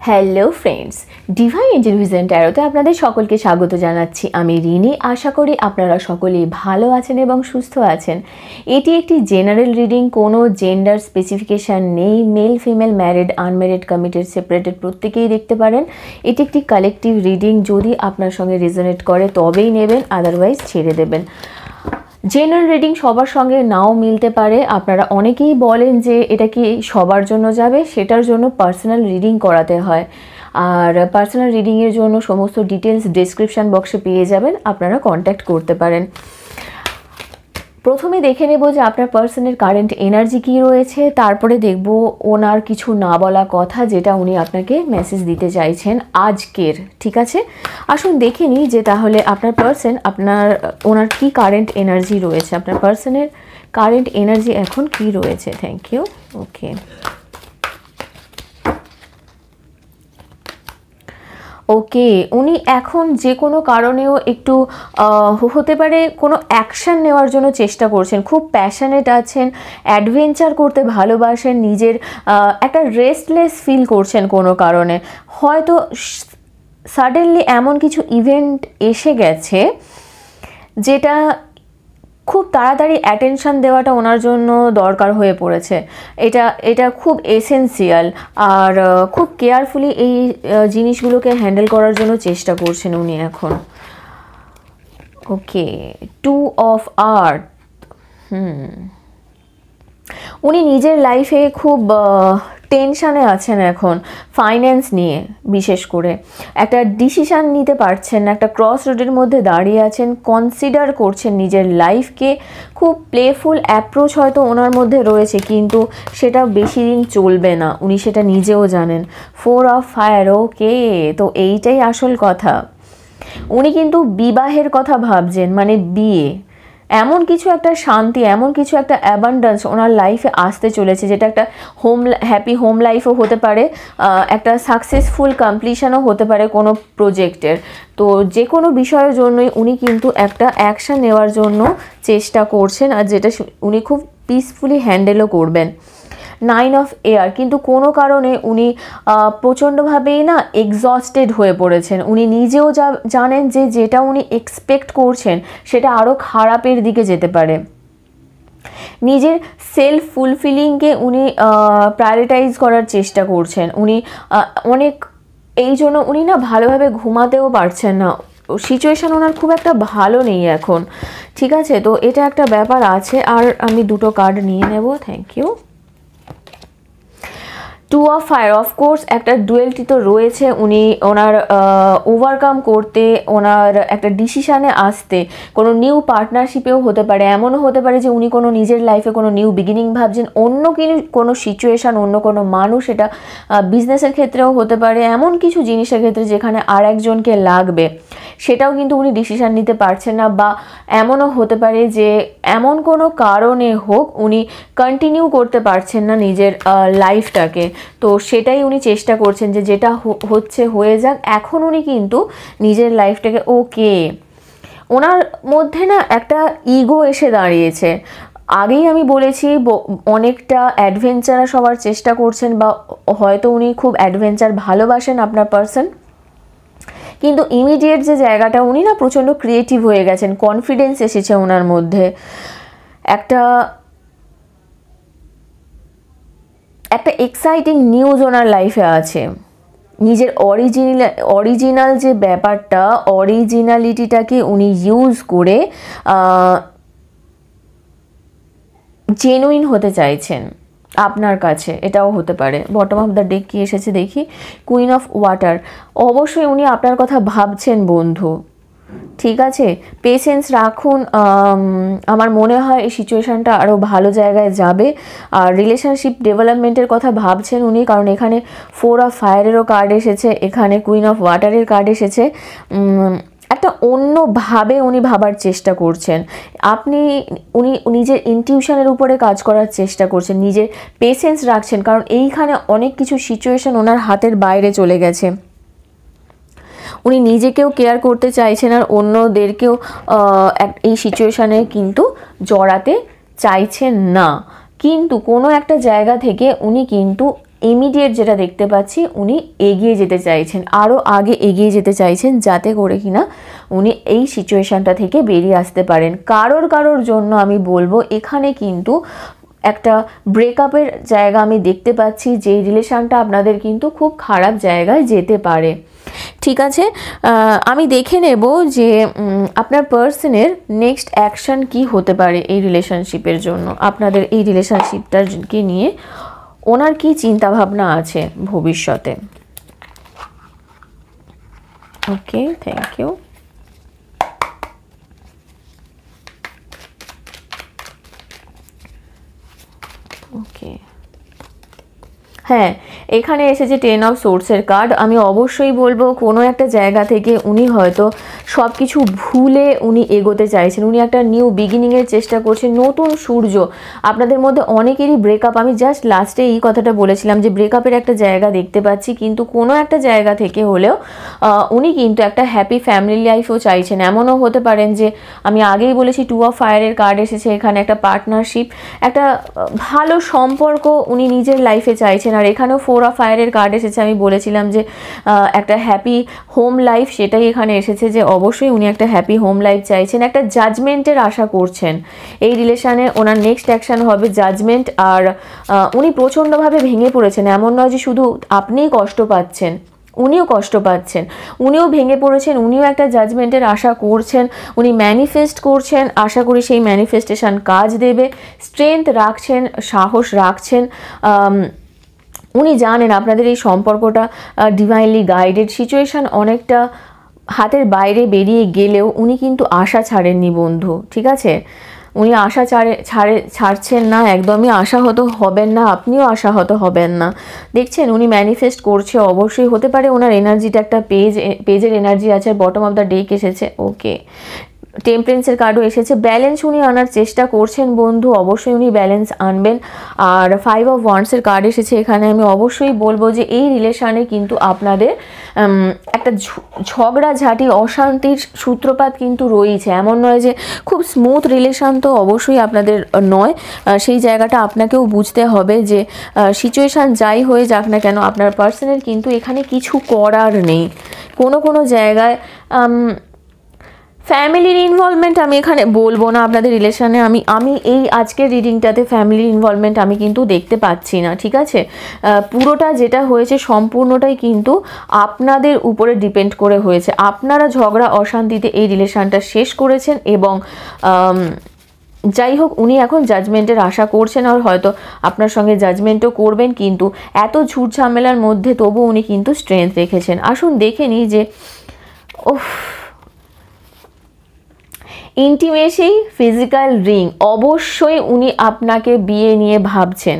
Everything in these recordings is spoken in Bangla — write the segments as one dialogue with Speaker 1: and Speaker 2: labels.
Speaker 1: Hello friends, divine angel vision ট্যারোতে আপনাদের সকলকে স্বাগত জানাচ্ছি। আমি রিনি। আশা করি আপনারা সকলেই ভালো আছেন এবং সুস্থ আছেন। এটি একটি জেনারেল রিডিং, কোনো জেন্ডার স্পেসিফিকেশান নেই। Male, female, married, unmarried, committed, separated প্রত্যেকেই দেখতে পারেন। এটি একটি কালেকটিভ রিডিং। যদি আপনার সঙ্গে রেজোনেট করে তবেই নেবেন, আদারওয়াইজ ছেড়ে দেবেন। জেনারেল রিডিং সবার সঙ্গে নাও মিলতে পারে। আপনারা অনেকেই বলেন যে এটা কি সবার জন্য যাবে, সেটার জন্য পার্সোনাল রিডিং করাতে হয়। আর পার্সোনাল রিডিংয়ের জন্য সমস্ত ডিটেলস ডেসক্রিপশান বক্সে পেয়ে যাবেন, আপনারা কন্ট্যাক্ট করতে পারেন। প্রথমে দেখে নেব যে আপনার পার্সনের কারেন্ট এনার্জি কী রয়েছে, তারপরে দেখব ওনার কিছু না বলা কথা যেটা উনি আপনাকে মেসেজ দিতে চাইছেন আজকের। ঠিক আছে, আসুন দেখে নিই যে তাহলে আপনার পার্সন ওনার কি কারেন্ট এনার্জি রয়েছে। আপনার পার্সনের কারেন্ট এনার্জি এখন কি রয়েছে। Thank you. ওকে, ওকে, উনি এখন যে কোনো কারণেও একটু হতে পারে কোনো অ্যাকশান নেওয়ার জন্য চেষ্টা করছেন। খুব প্যাশনেট আছেন, অ্যাডভেঞ্চার করতে ভালোবাসেন, নিজের একটা রেস্টলেস ফিল করছেন কোনো কারণে। হয়তো সাডেনলি এমন কিছু ইভেন্ট এসে গেছে যেটা খুব তাড়াতাড়ি অ্যাটেনশান দেওয়াটা ওনার জন্য দরকার হয়ে পড়েছে। এটা খুব এসেন্সিয়াল, আর খুব কেয়ারফুলি এই জিনিসগুলোকে হ্যান্ডেল করার জন্য চেষ্টা করছেন উনি এখন। Okay, 2 of earth. উনি নিজের লাইফে খুব টেনশানে আছেন এখন, ফাইন্যান্স নিয়ে বিশেষ করে। একটা ডিসিশান নিতে পারছেন না, একটা ক্রস রোডের মধ্যে দাঁড়িয়ে আছেন, কনসিডার করছেন নিজের লাইফকে। খুব প্লেফুল অ্যাপ্রোচ হয়তো ওনার মধ্যে রয়েছে, কিন্তু সেটা বেশি দিন চলবে না, উনি সেটা নিজেও জানেন। 4 অফ ফায়ার। ওকে, তো এইটাই আসল কথা। উনি কিন্তু বিবাহের কথা ভাবছেন, মানে বিয়ে, এমন কিছু একটা শান্তি, এমন কিছু একটা অ্যাবান্ডেন্স ওনার লাইফে আসতে চলেছে, যেটা একটা হ্যাপি হোম লাইফও হতে পারে, একটা সাকসেসফুল কমপ্লিশনও হতে পারে কোনো প্রজেক্টের। তো যে কোনো বিষয়ের জন্যই উনি কিন্তু একটা অ্যাকশান নেওয়ার জন্য চেষ্টা করছেন, আর যেটা উনি খুব পিসফুলি হ্যান্ডেলও করবেন। 9 অফ এয়ার। কিন্তু কোনো কারণে উনি প্রচণ্ডভাবেই না এক্সস্টেড হয়ে পড়েছেন। উনি নিজেও জানেন যে যেটা উনি এক্সপেক্ট করছেন সেটা আরও খারাপের দিকে যেতে পারে। নিজের সেলফ ফুলফিলিংকে উনি প্রায়োরিটাইজ করার চেষ্টা করছেন। উনি এই জন্য উনি না ভালোভাবে ঘুমাতেও পারছেন না। সিচুয়েশান ওনার খুব একটা ভালো নেই এখন। ঠিক আছে, তো এটা একটা ব্যাপার আছে। আর আমি দুটো কার্ড নিয়ে নেব। Thank you. 2 of fire. Of course একটা ডুয়েলটি তো রয়েছে। উনি ওনার ওভারকাম করতে, ওনার একটা ডিসিশানে আসতে, কোনো নিউ পার্টনারশিপেও হতে পারে। এমনও হতে পারে যে উনি কোনো নিজের লাইফে কোনো নিউ বিগিনিং ভাবছেন, অন্য কোনো সিচুয়েশান, অন্য কোনো মানুষ, এটা বিজনেসের ক্ষেত্রেও হতে পারে, এমন কিছু জিনিসের ক্ষেত্রে যেখানে আর একজনকে লাগবে, সেটাও কিন্তু উনি ডিসিশান নিতে পারছেন না। বা এমনও হতে পারে যে এমন কোনো কারণে হোক উনি কন্টিনিউ করতে পারছেন না নিজের লাইফটাকে। তো সেটাই উনি চেষ্টা করছেন যে যেটা হচ্ছে হয়ে যাক। এখন উনি কিন্তু নিজের লাইফটাকে, ওকে, ওনার মধ্যে না একটা ইগো এসে দাঁড়িয়েছে। আগেই আমি বলেছি অনেকটা অ্যাডভেঞ্চারাস হওয়ার চেষ্টা করছেন, বা হয়তো উনি খুব অ্যাডভেঞ্চার ভালোবাসেন আপনার পার্সন। কিন্তু ইমিডিয়েট যে জায়গাটা, উনি না প্রচণ্ড ক্রিয়েটিভ হয়ে গেছেন, কনফিডেন্স এসেছে ওনার মধ্যে। একটা এক্সাইটিং নিউজ ওনার লাইফে আছে। নিজের অরিজিনাল যে ব্যাপারটা, অরিজিনালিটিটাকে উনি ইউজ করে জেনুইন হতে চাইছেন আপনার কাছে, এটাও হতে পারে। বটম অফ দ্য ডেক কি এসেছে দেখি। Queen of water. অবশ্যই উনি আপনার কথা ভাবছেন বন্ধু। ঠিক আছে, পেশেন্স রাখুন। আমার মনে হয় এই সিচুয়েশানটা আরও ভালো জায়গায় যাবে। আর রিলেশনশিপ ডেভেলপমেন্টের কথা ভাবছেন উনি, কারণ এখানে 4 অফ ফায়ারেরও কার্ড এসেছে, এখানে কুইন অফ ওয়াটারের কার্ড এসেছে। একটা অন্যভাবে উনি ভাবার চেষ্টা করছেন। উনি নিজের ইনটিউশনের উপরে কাজ করার চেষ্টা করছেন, নিজের পেশেন্স রাখছেন, কারণ এইখানে অনেক কিছু সিচুয়েশান ওনার হাতের বাইরে চলে গেছে। উনি নিজেকেও কেয়ার করতে চাইছেন, আর অন্যদেরকেও এই সিচুয়েশানে কিন্তু জড়াতে চাইছেন না। কিন্তু কোনো একটা জায়গা থেকে উনি কিন্তু ইমিডিয়েট যেটা দেখতে পাচ্ছি, উনি এগিয়ে যেতে চাইছেন, আরও আগে এগিয়ে যেতে চাইছেন, যাতে করে কিনা উনি এই সিচুয়েশানটা থেকে বেরিয়ে আসতে পারেন। কারোর জন্য আমি বলবো এখানে কিন্তু একটা ব্রেকআপের জায়গা আমি দেখতে পাচ্ছি, যে রিলেশানটা আপনাদের কিন্তু খুব খারাপ জায়গায় যেতে পারে। ঠিক আছে, আমি দেখে নেব যে আপনার পার্সনের নেক্সট অ্যাকশন কি হতে পারে এই রিলেশনশিপের জন্য। আপনাদের এই রিলেশনশিপটাকে নিয়ে ওনার কি চিন্তা ভাবনা আছে ভবিষ্যতে। ওকে, থ্যাংক ইউ। ওকে, হ্যাঁ, এখানে এসেছে 10 অফ সোর্সের কার্ড। আমি অবশ্যই বলবো কোনো একটা জায়গা থেকে উনি হয়তো সব কিছু ভুলে উনি এগোতে চাইছেন, উনি একটা নিউ বিগিনিংয়ের চেষ্টা করছেন, নতুন সূর্য। আপনাদের মধ্যে অনেকেরই ব্রেকআপ, আমি জাস্ট লাস্টে এই কথাটা বলেছিলাম যে ব্রেকআপের একটা জায়গা দেখতে পাচ্ছি, কিন্তু কোনো একটা জায়গা থেকে হলেও উনি কিন্তু একটা হ্যাপি ফ্যামিলি লাইফও চাইছেন। এমনও হতে পারেন যে, আমি আগেই বলেছি 2 অফ ফায়ারের কার্ড এসেছে এখানে, একটা পার্টনারশিপ, একটা ভালো সম্পর্ক উনি নিজের লাইফে চাইছেন। আর এখানেও 4 অফ ফায়ারের কার্ড এসেছে, আমি বলেছিলাম যে একটা হ্যাপি হোম লাইফ, সেটাই এখানে এসেছে, যে অবশ্যই উনি একটা হ্যাপি হোম লাইফ চাইছেন, একটা জাজমেন্টের আশা করছেন। এই রিলেশানে ওনার নেক্সট অ্যাকশন হবে জাজমেন্ট। আর উনি প্রচণ্ডভাবে ভেঙে পড়েছেন, এমন নয় যে শুধু আপনিই কষ্ট পাচ্ছেন, উনিও কষ্ট পাচ্ছেন, উনিও ভেঙে পড়েছেন, উনিও একটা জাজমেন্টের আশা করছেন, উনি ম্যানিফেস্ট করছেন। আশা করি সেই ম্যানিফেস্টেশন কাজ দেবে। স্ট্রেংথ রাখছেন, সাহস রাখছেন। উনি জানেন আপনাদের এই সম্পর্কটা ডিভাইনলি গাইডেড। সিচুয়েশান অনেকটা হাতের বাইরে বেরিয়ে গেলেও উনি কিন্তু আশা ছাড়েননি বন্ধু, ঠিক আছে? উনি আশা ছাড়ছেন না, একদমই আশাহত হবেন না, আপনিও আশাহত হবেন না। দেখছেন উনি ম্যানিফেস্ট করছে, অবশ্যই হতে পারে ওনার এনার্জিটা একটা পেজের এনার্জি আছে, বটম অফ দ্য ডেক এসেছে। ওকে, টেম্পারেন্সের কার্ডও এসেছে। ব্যালেন্স উনি আনার চেষ্টা করছেন বন্ধু, অবশ্যই উনি ব্যালেন্স আনবেন। আর 5 অফ ওয়ান্ডসের কার্ড এসেছে এখানে। আমি অবশ্যই বলবো যে এই রিলেশানে কিন্তু আপনাদের একটা ঝগড়াঝাটি, অশান্তির সূত্রপাত কিন্তু রয়েছে। এমন নয় যে খুব স্মুথ রিলেশান, তো অবশ্যই আপনাদের নয়। সেই জায়গাটা আপনাকেও বুঝতে হবে যে সিচুয়েশান যাই হয়ে যাক না কেন, আপনার পার্সনের কিন্তু এখানে কিছু করার নেই। কোনো জায়গায় ফ্যামিলির ইনভলভমেন্ট আমি এখানে বলবো না আপনাদের রিলেশানে। আমি এই আজকের রিডিংটাতে ফ্যামিলির ইনভলভমেন্ট আমি কিন্তু দেখতে পাচ্ছি না, ঠিক আছে? পুরোটা যেটা হয়েছে সম্পূর্ণটাই কিন্তু আপনাদের উপরে ডিপেন্ড করে হয়েছে। আপনারা ঝগড়া অশান্তিতে এই রিলেশানটা শেষ করেছেন, এবং যাই হোক উনি এখন জাজমেন্টের আশা করছেন, আর হয়তো আপনার সঙ্গে জাজমেন্টও করবেন, কিন্তু এত ঝুট ঝামেলার মধ্যে তবু উনি কিন্তু স্ট্রেংথ রেখেছেন। আসুন দেখে নিই যে ইন্টিমেসি, ফিজিক্যাল রিং, অবশ্যই উনি আপনাকে বিয়ে নিয়ে ভাবছেন।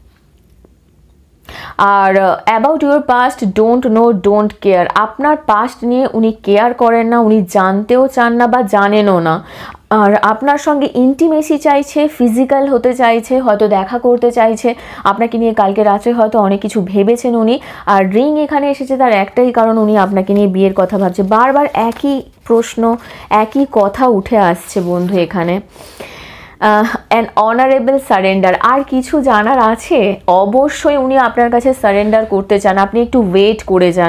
Speaker 1: আর about your past, don't know, don't care. আপনার পাস্ট নিয়ে উনি কেয়ার করেন না, উনি জানতেও চান না বা জানেনও না। আর আপনার সঙ্গে ইন্টিমেসি চাইছে, ফিজিক্যাল হতে চাইছে, হয়তো দেখা করতে চাইছে আপনাকে নিয়ে। কালকে রাত্রে হয়তো অনেক কিছু ভেবেছেন উনি। আর রিং এখানে এসেছে তার একটাই কারণ, উনি আপনাকে নিয়ে বিয়ের কথা ভাবছে। বারবার একই প্রশ্ন, একই কথা উঠে আসছে বন্ধু এখানে। An honourable surrender. আর কিছু জানার আছে? অবশ্যই উনি আপনার কাছে সারেন্ডার করতে চান। আপনি একটু ওয়েট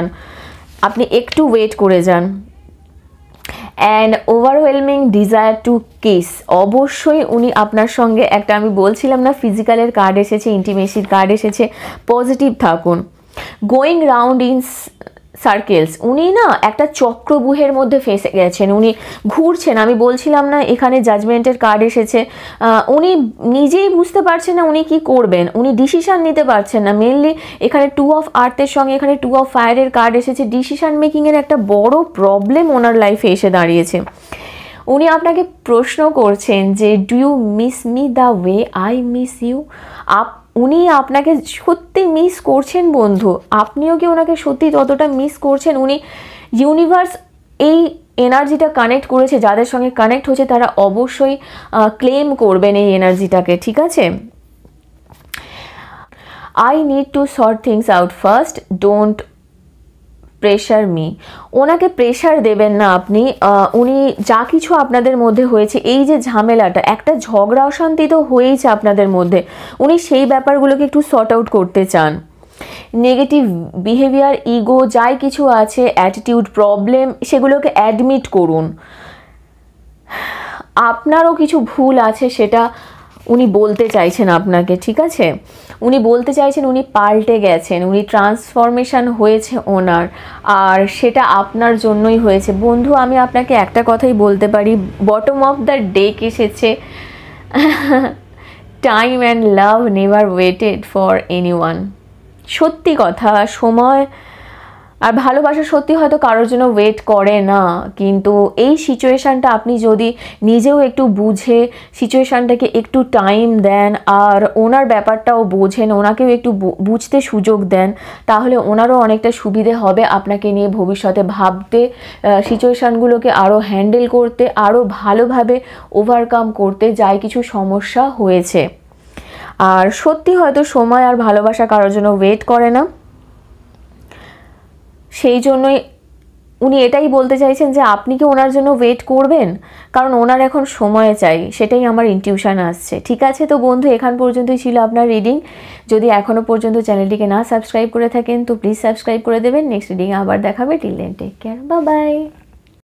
Speaker 1: করে যান। And overwhelming desire to kiss. অবশ্যই উনি আপনার সঙ্গে একটা, আমি বলছিলাম না ফিজিক্যালের কার্ড এসেছে, ইন্টিমেসির কার্ড এসেছে। পজিটিভ থাকুন। Going round in circles. উনি না একটা চক্রব্যূহের মধ্যে ফেঁসে গেছেন, উনি ঘুরছেন। আমি বলছিলাম না এখানে জাজমেন্টের কার্ড এসেছে। উনি নিজেই বুঝতে পারছেন না উনি কি করবেন, উনি ডিসিশান নিতে পারছেন না। মেনলি এখানে 2 অফ আর্থের সঙ্গে এখানে 2 অফ ফায়ারের কার্ড এসেছে। ডিসিশান মেকিংয়ের একটা বড় প্রবলেম ওনার লাইফে এসে দাঁড়িয়েছে। উনি আপনাকে প্রশ্ন করছেন যে do you miss me the way I miss you. উনি আপনাকে সত্যি মিস করছেন বন্ধু, আপনিও কি ওনাকে সত্যি ততটা মিস করছেন? উনি ইউনিভার্স এই এনার্জিটা কানেক্ট করেছে, যাদের সঙ্গে কানেক্ট হচ্ছে তারা অবশ্যই ক্লেম করবেন এই এনার্জিটাকে, ঠিক আছে? I need to sort things out first, don't pressure me. ওনাকে প্রেশার দেবেন না আপনি। উনি যা কিছু আপনাদের মধ্যে হয়েছে, এই যে ঝামেলাটা, একটা ঝগড়া অশান্তি তো হয়েইছে আপনাদের মধ্যে, উনি সেই ব্যাপারগুলোকে একটু সর্ট আউট করতে চান। নেগেটিভ বিহেভিয়ার, ইগো, যাই কিছু আছে, অ্যাটিটিউড, প্রবলেম, সেগুলোকে অ্যাডমিট করুন। আপনারও কিছু ভুল আছে, সেটা উনি বলতে চাইছেন আপনাকে, ঠিক আছে? উনি বলতে চাইছেন উনি পাল্টে গেছেন, উনি ট্রান্সফরমেশন হয়েছে ওনার, আর সেটা আপনার জন্যই হয়েছে। বন্ধু, আমি আপনাকে একটা কথাই বলতে পারি, বটম অফ দ্য ডেক এসেছে। Time and love never waited for anyone. সত্যি কথা, সময় আর ভালোবাসা সত্যি হয়তো কারোর জন্য ওয়েট করে না, কিন্তু এই সিচুয়েশানটা আপনি যদি নিজেও একটু বুঝে সিচুয়েশানটাকে একটু টাইম দেন, আর ওনার ব্যাপারটাও বোঝেন, ওনাকেও একটু বুঝতে সুযোগ দেন, তাহলে ওনারও অনেকটা সুবিধে হবে আপনাকে নিয়ে ভবিষ্যতে ভাবতে, সিচুয়েশানগুলোকে আরও হ্যান্ডেল করতে, আরও ভালোভাবে ওভারকাম করতে, যাই কিছু সমস্যা হয়েছে। আর সত্যি হয়তো সময় আর ভালোবাসা কারোর জন্য ওয়েট করে না, সেই জন্যই উনি এটাই বলতে চাইছেন যে আপনি কি ওনার জন্য ওয়েট করবেন, কারণ ওনার এখন সময় চাই, সেটাই আমার ইনটিউশন আসছে। ঠিক আছে, তো বন্ধু, এখান পর্যন্তই ছিল আপনার রিডিং। যদি এখনও পর্যন্ত চ্যানেলটিকে না সাবস্ক্রাইব করে থাকেন তো প্লিজ সাবস্ক্রাইব করে দেবেন। নেক্সট রিডিংয়ে আবার দেখাবে। Till then take care, bye by.